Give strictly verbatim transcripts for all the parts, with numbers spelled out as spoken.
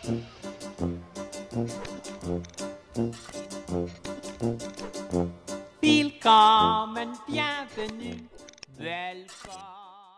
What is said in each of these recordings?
Willkommen, bienvenue, welcome.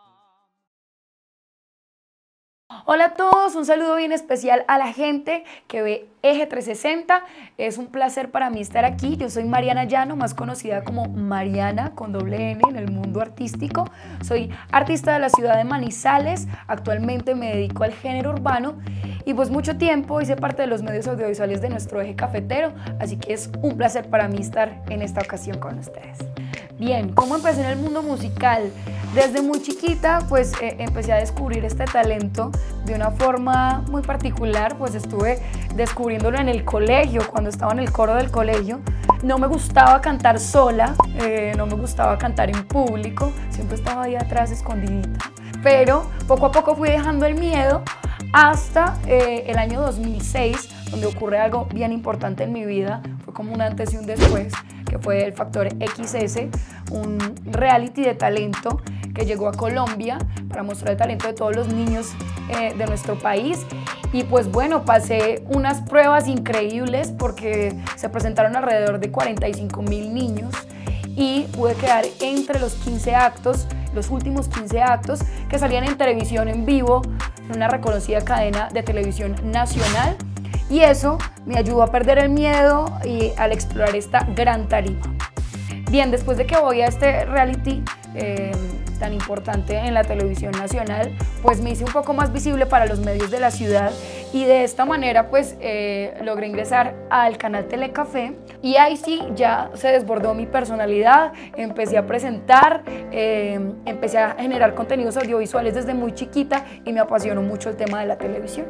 Hola a todos, un saludo bien especial a la gente que ve Eje trescientos sesenta. Es un placer para mí estar aquí. Yo soy Mariana Llano, más conocida como Mariana con doble N en el mundo artístico. Soy artista de la ciudad de Manizales. Actualmente me dedico al género urbano y pues mucho tiempo hice parte de los medios audiovisuales de nuestro eje cafetero, así que es un placer para mí estar en esta ocasión con ustedes. Bien, ¿cómo empecé en el mundo musical? Desde muy chiquita pues eh, empecé a descubrir este talento de una forma muy particular, pues estuve descubriéndolo en el colegio, cuando estaba en el coro del colegio. No me gustaba cantar sola, eh, no me gustaba cantar en público, siempre estaba ahí atrás escondidita. Pero poco a poco fui dejando el miedo hasta eh, el año dos mil seis, donde ocurre algo bien importante en mi vida, fue como un antes y un después, que fue el Factor equis ese, un reality de talento que llegó a Colombia para mostrar el talento de todos los niños eh, de nuestro país. Y pues bueno, pasé unas pruebas increíbles porque se presentaron alrededor de cuarenta y cinco mil niños y pude quedar entre los quince actos, los últimos quince actos que salían en televisión en vivo, en una reconocida cadena de televisión nacional. Y eso me ayudó a perder el miedo y al explorar esta gran tarima. Bien, después de que voy a este reality eh, tan importante en la televisión nacional, pues me hice un poco más visible para los medios de la ciudad y de esta manera pues eh, logré ingresar al canal Telecafé y ahí sí ya se desbordó mi personalidad, empecé a presentar, eh, empecé a generar contenidos audiovisuales desde muy chiquita y me apasionó mucho el tema de la televisión.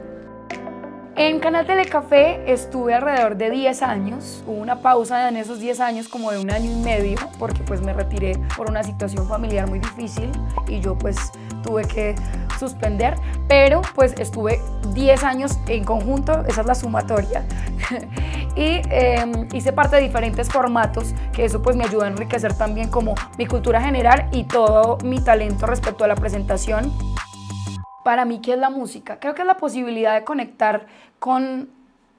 En Canal Telecafé estuve alrededor de diez años, hubo una pausa en esos diez años como de un año y medio porque pues me retiré por una situación familiar muy difícil y yo pues tuve que suspender, pero pues estuve diez años en conjunto, esa es la sumatoria, y eh, hice parte de diferentes formatos que eso pues me ayudó a enriquecer también como mi cultura general y todo mi talento respecto a la presentación. Para mí, ¿qué es la música? Creo que es la posibilidad de conectar con,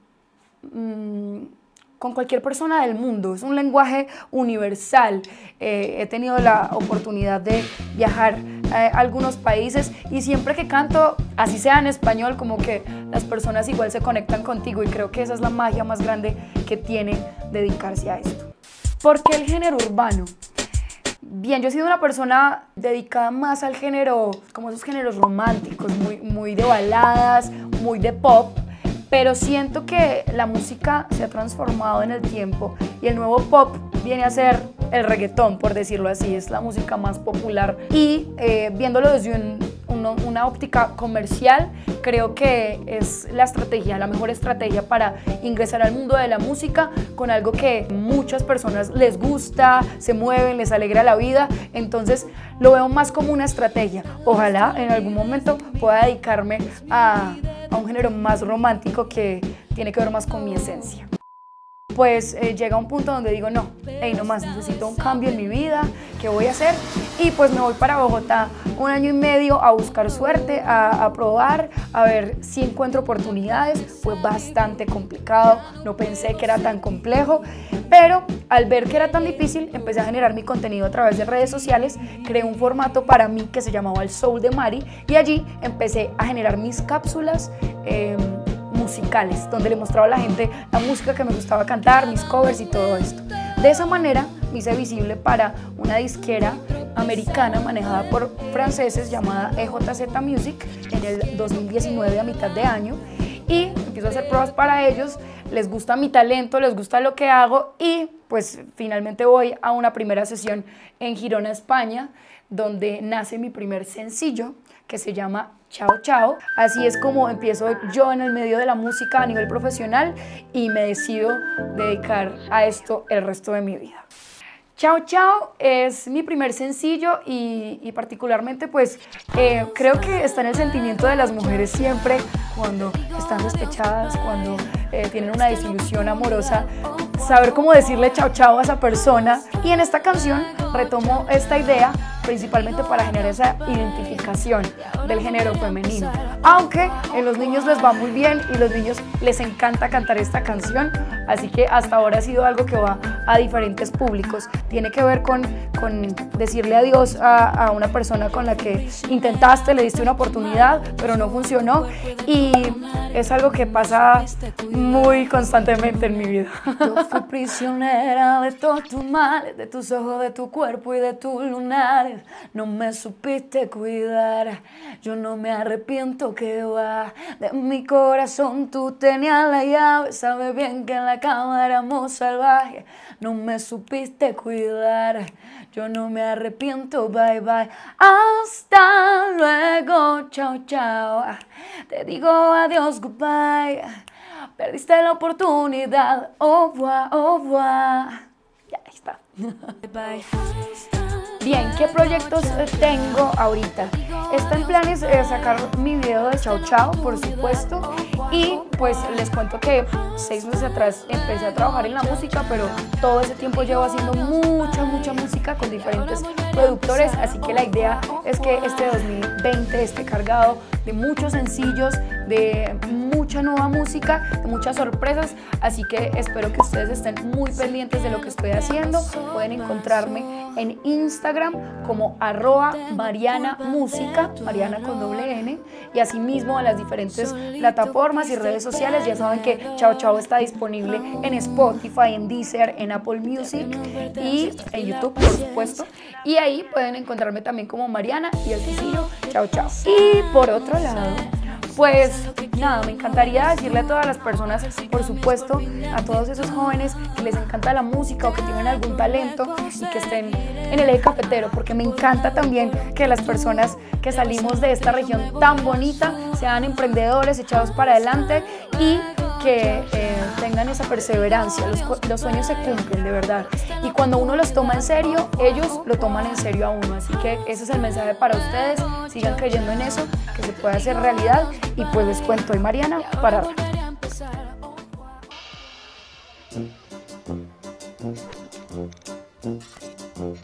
mmm, con cualquier persona del mundo. Es un lenguaje universal. Eh, he tenido la oportunidad de viajar a algunos países y siempre que canto, así sea en español, como que las personas igual se conectan contigo y creo que esa es la magia más grande que tiene dedicarse a esto. ¿Por qué el género urbano? Bien, yo he sido una persona dedicada más al género, como esos géneros románticos, muy, muy de baladas, muy de pop, pero siento que la música se ha transformado en el tiempo y el nuevo pop viene a ser el reggaetón, por decirlo así, es la música más popular y eh, viéndolo desde un, un, una óptica comercial, creo que es la estrategia, la mejor estrategia para ingresar al mundo de la música con algo que muchas personas les gusta, se mueven, les alegra la vida, entonces lo veo más como una estrategia. Ojalá en algún momento pueda dedicarme a, a un género más romántico que tiene que ver más con mi esencia. Pues eh, llega un punto donde digo, no, hey, no más, necesito un cambio en mi vida, ¿qué voy a hacer? Y pues me voy para Bogotá un año y medio a buscar suerte, a, a probar, a ver si encuentro oportunidades. Fue bastante complicado, no pensé que era tan complejo, pero al ver que era tan difícil, empecé a generar mi contenido a través de redes sociales, creé un formato para mí que se llamaba El Soul de Mari y allí empecé a generar mis cápsulas eh, musicales, donde le mostraba a la gente la música que me gustaba cantar, mis covers y todo esto. De esa manera me hice visible para una disquera americana manejada por franceses llamada E J Z Music en el dos mil diecinueve a mitad de año y empiezo a hacer pruebas para ellos, les gusta mi talento, les gusta lo que hago y pues finalmente voy a una primera sesión en Girona, España, donde nace mi primer sencillo que se llama Chao Chao. Así es como empiezo yo en el medio de la música a nivel profesional y me decido dedicar a esto el resto de mi vida. Chao Chao es mi primer sencillo y, y particularmente pues eh, creo que está en el sentimiento de las mujeres siempre cuando están despechadas, cuando eh, tienen una desilusión amorosa, saber cómo decirle chao chao a esa persona. Y en esta canción retomo esta idea principalmente para generar esa identificación del género femenino. Aunque en los niños les va muy bien y los niños les encanta cantar esta canción, así que hasta ahora ha sido algo que va a diferentes públicos. Tiene que ver con, con decirle adiós a, a una persona con la que intentaste, le diste una oportunidad, pero no funcionó, y es algo que pasa muy constantemente en mi vida. Yo fui prisionera de todos tus males, de tus ojos, de tu cuerpo y de tus lunares. No me supiste cuidar, yo no me arrepiento, que va. De mi corazón tú tenías la llave, sabes bien que en la cama éramos salvajes. No me supiste cuidar, yo no me arrepiento, bye bye. Hasta luego, chao chao. Te digo adiós, goodbye. Perdiste la oportunidad, au revoir, au revoir. Ya, ahí está. Bien, ¿qué proyectos tengo ahorita? Está en planes eh, sacar mi video de Chao Chao, por supuesto, y pues les cuento que seis meses atrás empecé a trabajar en la música, pero todo ese tiempo llevo haciendo mucha, mucha música con diferentes productores, así que la idea es que este dos mil veinte esté cargado de muchos sencillos, de mucha nueva música, de muchas sorpresas, así que espero que ustedes estén muy pendientes de lo que estoy haciendo. Pueden encontrarme en Instagram como arroba Mariana Música, Mariana con doble N, y asimismo en las diferentes plataformas y redes sociales. Ya saben que Chao Chao está disponible en Spotify, en Deezer, en Apple Music y en YouTube, por supuesto, y ahí pueden encontrarme también como Mariana y el sencillo Chao Chao. Y por otro lado, pues nada, me encantaría decirle a todas las personas, por supuesto, a todos esos jóvenes que les encanta la música o que tienen algún talento y que estén en el eje cafetero, porque me encanta también que las personas que salimos de esta región tan bonita sean emprendedores, echados para adelante y que eh, tengan esa perseverancia. Los, los sueños se cumplen de verdad, y cuando uno los toma en serio, ellos lo toman en serio a uno, así que ese es el mensaje para ustedes. Sigan creyendo en eso, que se puede hacer realidad, y pues les cuento, hoy Mariana para rato.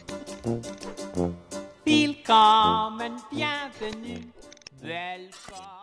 Willkommen, bienvenue, welcome.